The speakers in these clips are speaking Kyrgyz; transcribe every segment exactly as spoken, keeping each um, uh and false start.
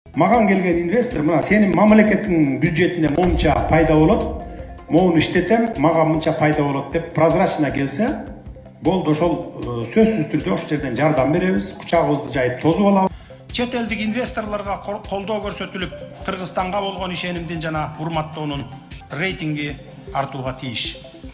Маған келген инвестор, мына сенің мамлекеттің бюджетіне монша пайда болот, моуну иштетем, мага мынча пайда болот деп прозрачно келсе, болду ошол сөзсүз түрдө ошол жерден жардам беребиз, кучагыбызды жайып тозуп алабыз. Чет элдик инвесторлорго колдоо көрсөтүлүп, Кыргызстанга болгон ишенимдин жана урматтоонун рейтинги артууга тийиш.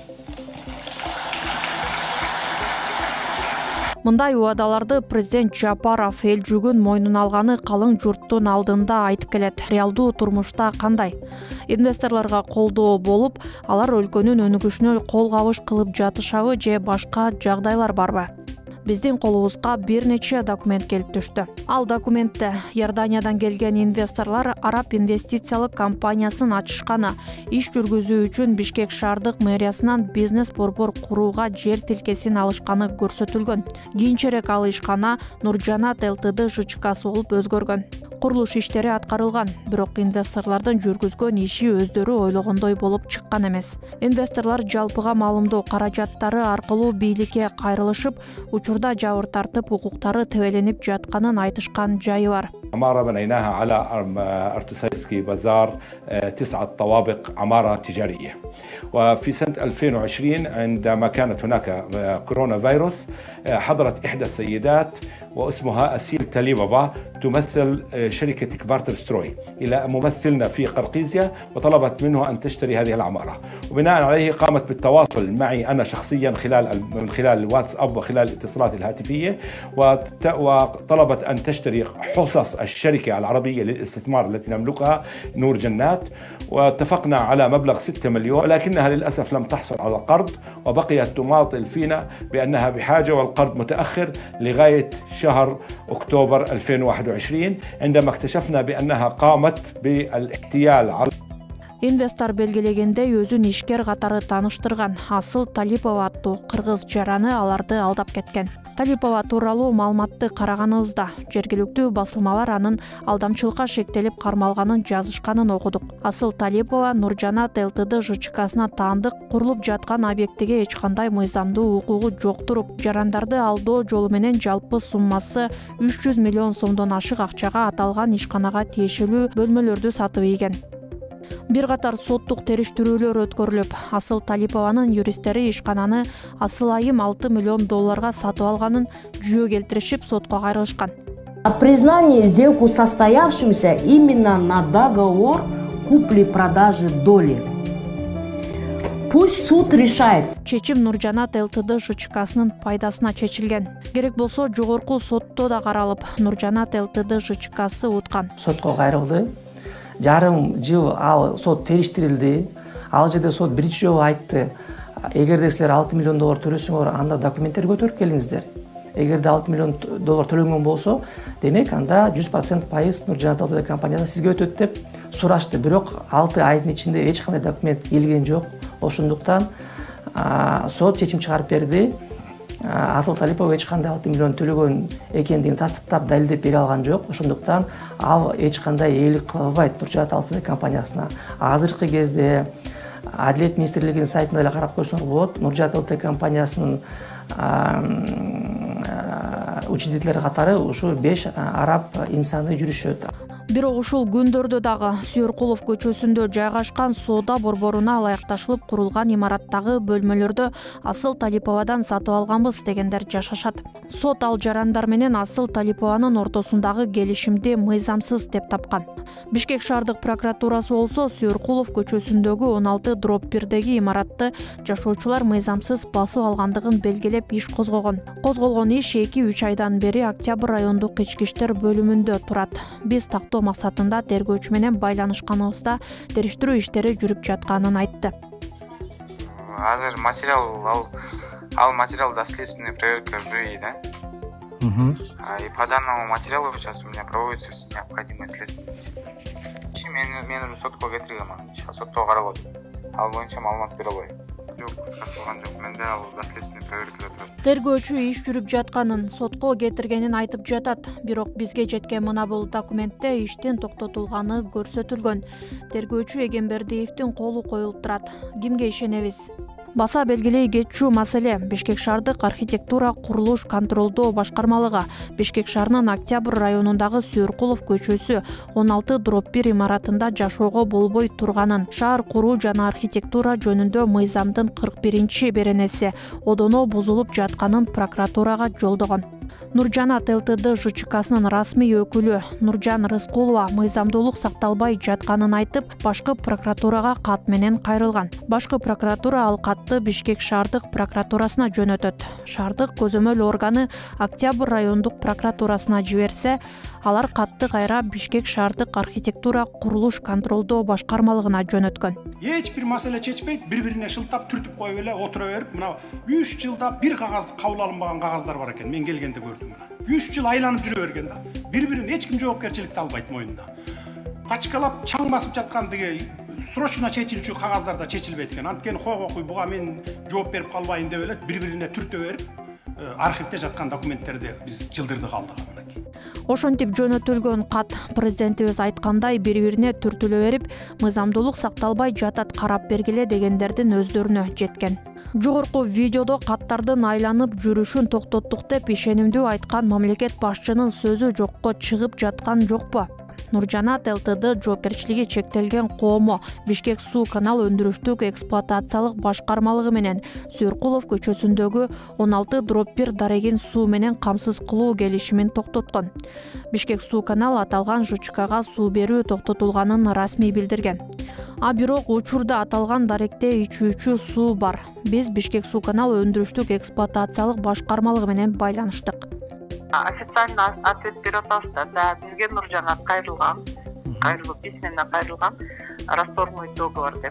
Мындай убадаларды президент Жапаров эл жүгүн мойнуна алганы калың журттун алдында айтып келет. Реалдуу турмушта кандай? Инвесторлорго колдоо болуп, алар өлкөнүн өнүгүшүнө кол кабыш кылып жатышабы же башка жагдайлар барбы? Биздин колубузга бир нече документ келип түштү. Ал документте Иорданиядан келген инвесторлор Араб инвестициялык компаниясын ачышканы, иш жүргүзүү үчүн Бишкек шаардык мэриясынан бизнес борбор курууга жер тилкесин алышканы көрсөтүлгөн. Кийинчерээк ал ишкана Нуржанат ЛТД ЖЧКсы болуп өзгөргөн. Курулуш иштери аткарылган, бирок инвесторлордун жүргүзгөн иши өздөрү ойлогондой болуп чыккан эмес. Инвесторлор жалпыга маалымдоо каражаттары аркылуу бийликке кайрылышып, учурда жабыр тартып, укуктары тебеленип жатканын айтышкан жайы бар. عمارة بنيناها على أرتسايسكي بازار تسعة طوابق عمارة تجارية. وفي سنة ألفين وعشرين عندما كانت هناك كورونا فيروس حضرت إحدى السيدات واسمها أسيل تاليبابا تمثل شركة كبارتر ستروي إلى ممثلنا في قرقيزيا وطلبت منه أن تشتري هذه العمارة، وبناء عليه قامت بالتواصل معي أنا شخصيا خلال من خلال الواتساب وخلال الاتصالات الهاتفية وطلبت أن تشتري حصص الشركة العربية للاستثمار التي نملكها نور جنات، واتفقنا على مبلغ ستة مليون، ولكنها للأسف لم تحصل على قرض وبقيت تماطل فينا بأنها بحاجة والقرض متأخر لغاية شهر أكتوبر ألفين وواحد وعشرين عندما اكتشفنا بأنها قامت بالاحتيال على Инвестор белгилегендей өзүн ишкер катары таныштырган. Асыл Талипова аттуу кыргыз жараны аларды алдап кеткен. Талипова тууралуу маалыматты караганыбызда жергиликтүү басылмалар анын алдамчылыкка шектелип кармалганын жазышканын окудук. Асыл Талипова Нуржанат ЛТД ЖЧКсына таандык курулуп жаткан объектиге эч кандай мыйзамдуу укугу жок туруп, жарандарды алдоо жолу менен жалпы суммасы үч жүз миллион сомдон ашык акчага аталган ишканага тиешелүү бөлмөлөрдү сатып ийген. Бир катар соттук териштирүүлөр өткөрүлүп, Асыл Талипованын юристтери ишкананы асыл айым алты миллион долларга сатып алганын жүйө келтиришип сотко кайрылышкан. О признании сделку состоявшимся именно на договор купли-продажи доли. Пусть суд решает. Чечим Нуржанат ЛТД ЖЧКсынын пайдасына чечилген. Керек болсо жогорку сотто да каралып, Нуржанат ЛТД ЖЧКсы уткан. Сотко кайрылды. Жарым жыл ал сот териштирилди. Ал жерде сот биринчи жолу айтты, эгерде силер алты миллион доллар төлөсөңөр, анда документтер көтөрүп келиңиздер. Эгерде алты миллион доллар төлөнгөн болсо, демек анда жүз процент пайыз Нуржанат ЛТД компаниясы сизге өтөт деп сурашты. Бирок алты айдын ичинде эч кандай документ келген жок. Ошондуктан сот чечим чыгарып берди. Асыл Талипова эч кандай алты миллион төлөгөн экендигин тастыктап далилдеп бере алган жок. Ошондуктан ал эч кандай ээлик кыла албайт Нуржанат ЛТД компаниясына. Азыркы кезде Адилет министрлигинин сайтында эле карап көрсөңөр болот. Нуржанат ЛТД компаниясынын учредителери катары ушу беш араб инсаны жүрүшөт. Бирок ушул күндөрдө дагы Сүйөркулов көчөсүндө жайгашкан соода борборуна ылайыкташылып курулган имараттагы бөлмөлөрдө Асыл Талиповадан сатып алганбыз дегендер жашашат. Сот ал жарандар менен Асыл Талипованын ортосундагы келишимди мыйзамсыз деп тапкан. Бишкек шаардык прокуратурасы болсо Сүйөркулов көчөсүндөгү он алты дробь бирдеги имаратты жашоочулар мыйзамсыз басып алгандыгын белгилеп иш козгогон. Козголгон иш эки үч айдан бери Октябрь райондук ички иштер бөлүмүндө турат. Биз тактоо максатында тергөөчү менен байланышканыбызда териштирүү иштери жүрүп жатканын айтты. Азыр материал ал ал материал за следственной проверкой жюри, да? Угу. И по данному материалу сейчас у меня проводится все необходимые следственные действия. Мен мен уже сотко кетиргем, сейчас сотто карап атат. Ал боюнча маалымат бере албайм. Жок, кыскартылган жок. Менде ал за следственный проверкада турат. Тергөөчү иш жүрүп жатканын, сотко кетиргенин айтып жатат. Бирок бизге жеткен мына бул документте иштин токтотулганы көрсөтүлгөн. Тергөөчү Эгембердиевдин колу коюлуп турат. Кимге ишенебиз? Баса белгилей кетчү маселе Бишкек шаардык архитектура курулуш контролдоо башкармалыгы Бишкек шаарынын Октябрь районундагы Сүйөркулов көчөсү он алты дробь бир имаратында жашоого болбой турганын, шаар куруу жана архитектура жөнүндө мыйзамдын кырк биринчи беренеси одоно бузулуп жатканын прокуратурага жолдогон. Нуржанат ЛТД ЖЧКсынын расмий өкүлү Нуржан Рыскулова мыйзамдуулук сакталбай жатканын айтып, башкы прокуратурага кат менен кайрылган. Башкы прокуратура ал катты Бишкек шаардык прокуратурасына жөнөтөт. Шаардык көзөмөл органы Октябрь райондук прокуратурасына жиберсе, алар катты кайра Бишкек шаардык архитектура курулуш контролдоо башкармалыгына жөнөткөн. Эч бир маселе чечпейт, бири-бирине шылтап түртүп коюп эле отура берип, мына үч жылда бир кагаз кабыл алынбаган кагаздар бар экен. Мен келгенде көрдүм мына. үч жыл айланып жүрө берген да. Бири-бирин эч ким жоопкерчиликти албайт мойнуна. Качкалап чаң басып жаткан тиги срочно чечилчү кагаздарда чечилбейт экен. Анткени кой буга мен жооп берип калбайын деп эле бири-бирине түртө берип, архивде жаткан документтерди биз жылдырдык алдык анакей. Ошентип жөнөтүлгөн кат президентибиз айткандай бири-бирине түртүлө берип, мыйзамдуулук сакталбай жатат, карап бергиле дегендердин өздөрүнө жеткен. Жогорку видеодо каттардын айланып жүрүшүн токтоттук деп ишенимдүү айткан мамлекет башчынын сөзү жокко чыгып жаткан жокпу? Нуржанат ЛТД жоопкерчилиги чектелген коому Бишкек суу канал өндүрүштүк эксплуатациялык башкармалыгы менен Сүйөркулов көчөсүндөгү он алты дробь бир дарегин суу менен камсыз кылуу келишимин токтоткон. Бишкек суу канал аталган ЖЧКга суу берүү токтотулганын расмий билдирген. А бирок учурда аталган даректе ичүүчү суу бар. Биз Бишкек суу канал өндүрүштүк эксплуатациялык башкармалыгы менен байланыштык. Официально ответ берет авто, да, бизге Нуржанат кайрылган, кайрылып, письменно кайрылган, расторгнуть договор деп.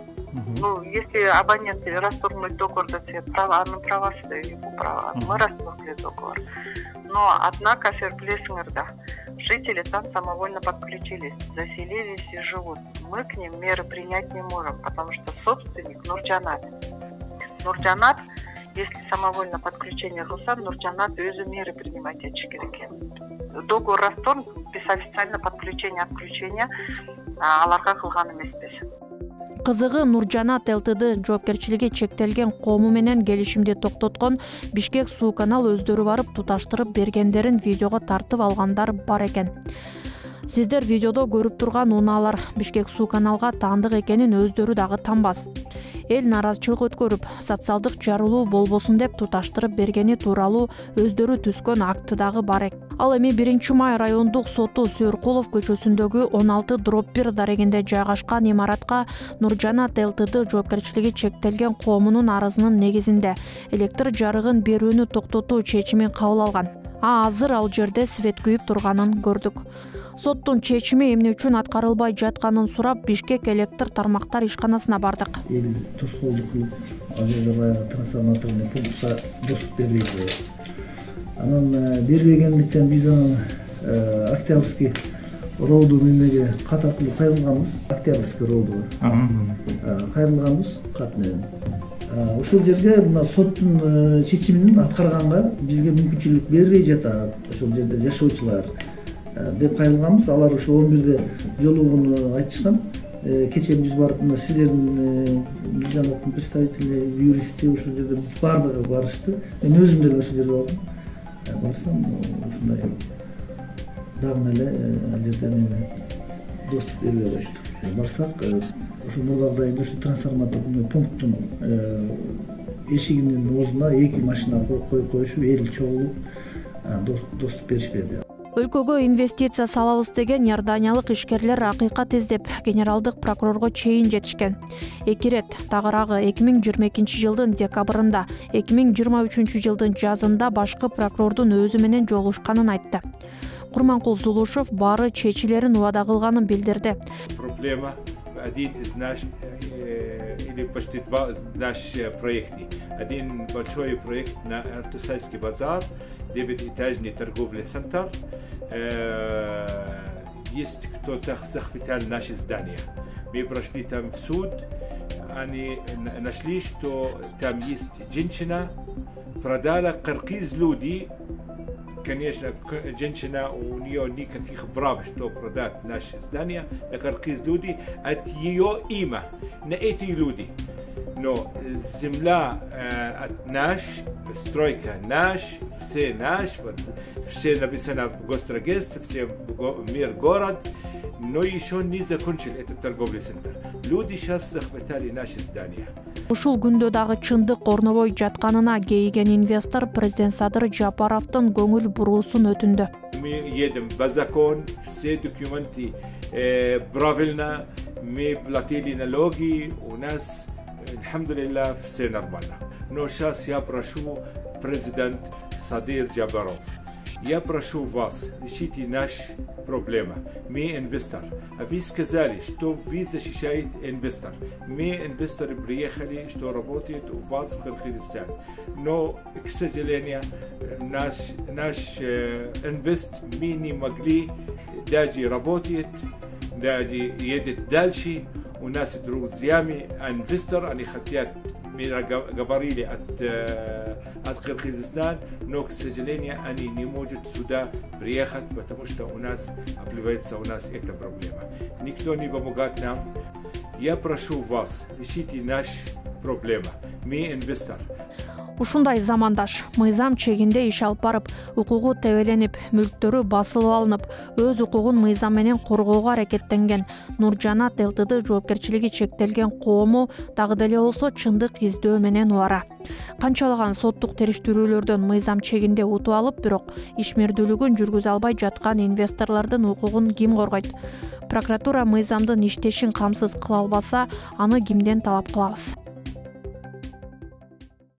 Ну, если абонент расторгнуть договор деп, права, анын правасы да его права, мы расторгли договор. Но, однако, билесиңер да, жители там самовольно подключились, заселились и живут. Мы к ним меры принять не можем, потому что собственник Нуржанат. Нуржанат, если самовольно подключение кылса, Нуржанат өзү меры принимать этчи керек. Договор расторг, без официально подключения отключения аларга кылган эмеспиз. Кызыгы Нуржанат ЛТД жоопкерчилиги чектелген коому менен келишимди токтоткон Бишкек суу канал өздөрү барып туташтырып бергендерин видеого тартып алгандар бар экен. Сиздер видеодо көрүп турган унаалар Бишкек суу каналга таандык экенин өздөрү дагы танбас. Эл наразычылык өткөрүп, социалдык жарылуу болбосун деп туташтырып бергени тууралуу өздөрү түзгөн акты дагы бар экен. Ал эми биринчи май райондук соту Сүйөркулов көчөсүндөгү он алты дробь бир дарегинде жайгашкан имаратка Нуржанат ЛТД жоопкерчилиги чектелген коомунун арызынын негизинде электр жарыгын берүүнү токтотуу чечимин кабыл алган. А азыр ал жерде свет күйүп турганын көрдүк. Соттун чечими эмне үчүн аткарылбай жатканын сурап, Бишкек электр тармактар ишканасына бардык. Эл тоскоолдук кылып, ал жерде баягы трансформаторный пунктка доступ бербейди. Анан бербегендиктен биз анан Октябрьский роуду немеге кат аркылуу кайрылганбыз. Октябрьский роуду кайрылганбыз кат менен. Ошол жерге мына соттун чечимин аткарганга бизге мүмкүнчүлүк бербей жатат. Ошол жерде жашоочулар деп кайрылганбыз. Алар ошо он бирде жолугууну айтышкан. Кечээ биз барып мына силердин Нуржанаттын представители, юристи ошол жерде баардыгы барышты. Мен өзүм деле ошол жерге бардым. Барсам ушундай дагы эле ал жерде мени доступ бербей коюшту. Барсак ошо Нурдагдайда ошо трансформаторный пункттун эшигинин оозуна эки машина коюп коюшуп, эл чогулуп доступ беришпеди. Өлкөгө инвестиция салабыз деген Иорданиялык ишкерлер акыйкат издеп генералдык прокурорго чейин жетишкен. Эки рет, тагыраагы эки миң жыйырма экинчи жылдын декабрында, эки миң жыйырма үчүнчү жылдын жазында башкы прокурордун өзү менен жолугушканын айтты. Курманкул Зулушев баары чечилерин убада кылганын билдирди. Проблема один из наш или почти два из наш проекты. Один большой проект на Артусайский базар, девятиэтажный торговый центр. Есть кто-то захватил наши здания. Мы прошли там в суд, они нашли, что там есть женщина, продала киргиз люди конечно, женщина у нее никаких прав, что продать наше здание, на каркиз люди, от ее имя, на эти люди. Но земля э, от наш, стройка наш, все наш, все написано в госрегистре, все в мир город, но еще не закончили этот торговый центр. Люди сейчас захватили наши здания. Ушул күндө дагы чындык орнобой жатканына кейиген инвестор президент Садыр Жапаровдун көңүл буруусун өтүндү. Мы едем по закону, все документы э, правильно, мы платили налоги, у нас, алхамдулилlah, все нормально. Но сейчас я прошу президент Садыр Жапаров, я прошу вас, решите наши проблемы. Мы инвестор. А вы сказали, что вы защищаете инвестор. Мы инвесторы приехали, что работают у вас в Кыргызстане. Но, к сожалению, наш, наш э, инвест мы не могли даже работать, даже едет дальше. У нас друзьями инвестор, они хотят, мы говорили от, от Кыргызстана, но, к сожалению, они не могут сюда приехать, потому что у нас, оплывается у нас эта проблема. Никто не помогает нам. Я прошу вас, решите нашу проблему. Мы инвестор. Ушундай замандаш мыйзам чегинде иш алып барып, укугу тебеленип, мүлктөрү басылып алынып, өз укугун мыйзам менен коргоого аракеттенген Нуржанат ЛТД жоопкерчилиги чектелген коому дагы деле болсо чындык издөө менен убара. Канчалаган соттук териштирүүлөрдөн мыйзам чегинде утуп алып, бирок ишмердүүлүгүн жүргүзө албай жаткан инвесторлордун укугун ким коргойт? Прокуратура мыйзамдын иштешин камсыз кыла албаса, аны кимден талап кылабыз?